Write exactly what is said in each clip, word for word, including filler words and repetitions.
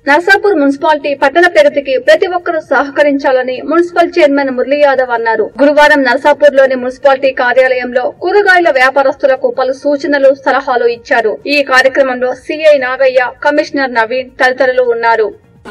Narsapur municipality పట్టణ ప్రగతికి ప్రతి ఒక్కరూ సహకరించాలని మున్సిపల్ చైర్మన్ మురళీ యాదవ్ అన్నారు. గురువారం నర్సాపూర్ లోని మున్సిపాలిటీ కార్యాలయంలో కూరగాయల వ్యాపారస్తులకు పలు సూచనలు, సలహాలు ఇచ్చారు. ఈ కార్యక్రమంలో సిఐ నాగయ్య, కమిషనర్ నవీన్ తదితరులు ఉన్నారు.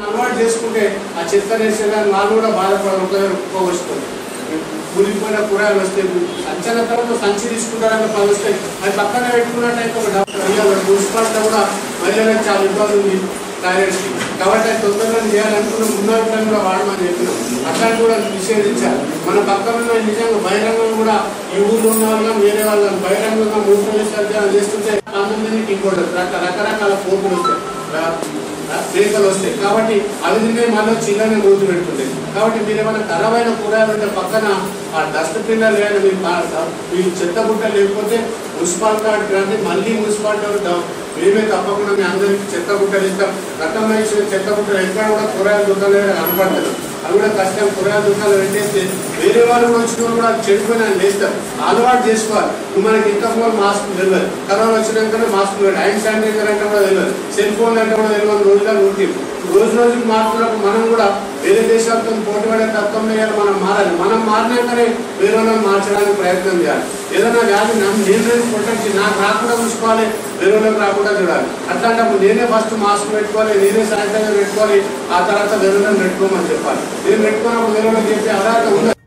కూలిపోయిన కూరగాయలు వస్తాయి, సంచన తర్వాత సంచి తీసుకుంటారని పది వస్తాయి. అది పక్కన పెట్టుకున్నట్టయితే ఒక డాక్టర్ మున్సిపాలిటీ కూడా మహిళలకు చాలా ఇబ్బంది ఉంది టాయిలెట్స్కి. కాబట్టి అది తొందరగా చేయాలనుకున్న మున్నాభిప్రాయం కూడా వాడమని చెప్పినాం. అట్లాంటి కూడా నిషేధించాలి. మన పక్కన నిజంగా బహిరంగం కూడా ఈ ఊళ్ళో ఉన్న వాళ్ళం వేరే వాళ్ళని బహిరంగంగా మూడు విసర్జన చేస్తుంటే అందరినీ ఇంకోటి అట్లా రకరకాల పోపులు వస్తాయి, పేకలు వస్తాయి. కాబట్టి అవి తినే మళ్ళీ చిల్లనే రోజు పెడుతుంటాయి. కాబట్టి మీరు ఏమైనా ఖరాబైన కూరగాయలు ఉంటే పక్కన ఆ డస్ట్బిన్ లేదా మీరు మీరు చెత్త బుట్ట లేకపోతే మున్సిపాలిటీ కాడికి రండి. మళ్ళీ మున్సిపాలిటీ మేమే తప్పకుండా మీ అందరికి చెత్త బుట్టలు ఇస్తాం. రకమైన చెత్త బుట్టలు ఎక్కడ కూడా కూరగాయల దుకాణాలు కనపడతారు. అవి కూడా కష్టం. కూరగాయల దుకాణాలు పెట్టేస్తే వేరే వాళ్ళు కూడా వచ్చిన వాళ్ళు కూడా చెడిపోయిన లేస్తారు. అలవాటు చేసుకోవాలి. మనకి ఇంకా కూడా మాస్క్ తెలియదు. కరోనా వచ్చినాకనే మాస్క్ తెలియదు. హ్యాండ్ శానిటైజర్ అంటే కూడా తెలియదు. సెల్ ఫోన్ అంటే కూడా తెలియదు. రోజులు ఉంటే రోజు రోజుకి మారుతున్నప్పుడు మనం కూడా వేరే దేశాలతో పోటీ పడే తత్వం చేయాలి. మనం మారాలి. మనం మారినాకనే వేరే వాళ్ళని మార్చడానికి ప్రయత్నం చేయాలి. ఏదైనా వ్యాధి నేను ప్రొటెక్ట్ నాకు రాకుండా చూసుకోవాలి, వేరే వాళ్ళకి రాకుండా చూడాలి. అట్లాంటప్పుడు నేనే ఫస్ట్ మాస్క్ పెట్టుకోవాలి, నేనే శానిటైజర్ పెట్టుకోవాలి, ఆ తర్వాత వేరే వాళ్ళని పెట్టుకోమని చెప్పాలి. నేను పెట్టుకున్నప్పుడు వేరే వాళ్ళకి చెప్పే అర్హత ఉండదు.